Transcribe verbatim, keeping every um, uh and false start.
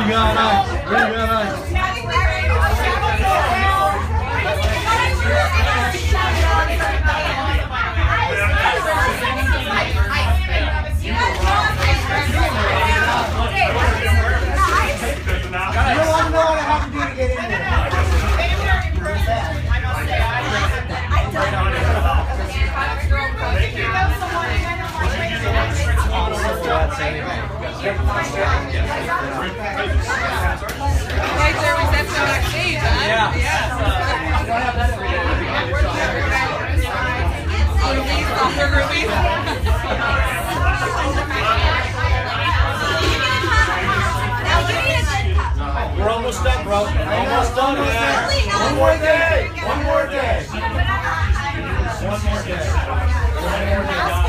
you got on? What do you got on? You don't want to know what I have to do to get in there. Right there, reception backstage, huh? Yeah. We're almost done, bro. Almost done, man. One more day. One more day. One more day. One more day.